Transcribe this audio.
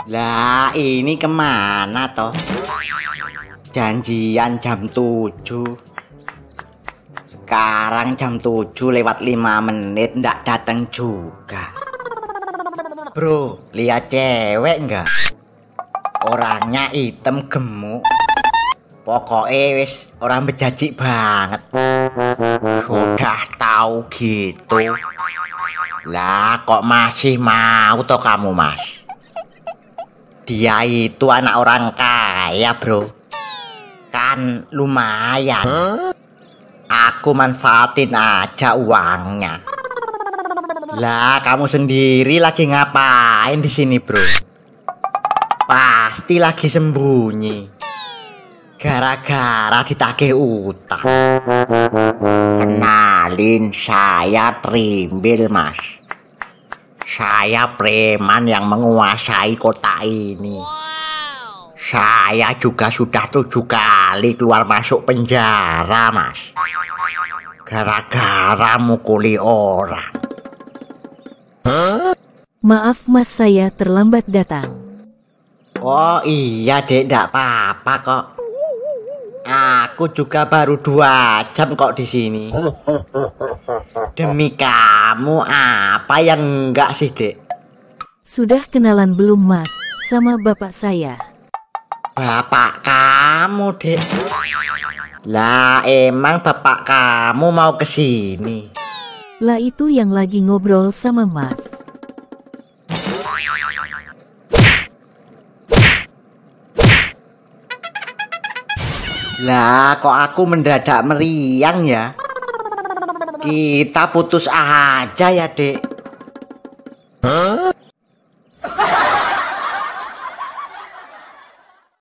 Lah, ini kemana toh? Janjian jam 7. Sekarang jam 7 lewat 5 menit ndak datang juga. Bro, lihat cewek nggak? Orangnya hitam gemuk. Pokoknya wis orang bejajik banget. Sudah tahu gitu. Lah kok masih mau toh kamu, Mas? Dia itu anak orang kaya, bro. Kan lumayan. Aku manfaatin aja uangnya. Lah, kamu sendiri lagi ngapain di sini, bro? Pasti lagi sembunyi. Gara-gara ditagih utang. Kenalin, saya Trimbil, Mas. Saya preman yang menguasai kota ini. Saya juga sudah 7 kali keluar masuk penjara, Mas. Gara-gara mukuli orang. Maaf mas, saya terlambat datang. Oh iya dek, ndak apa-apa kok. Aku juga baru 2 jam kok di sini. Demi kamu apa yang enggak sih dek? Sudah kenalan belum mas sama bapak saya? Bapak kamu dek? Lah emang bapak kamu mau ke sini? Lah itu yang lagi ngobrol sama mas. Lah kok aku mendadak meriang ya? Kita putus aja ya dek.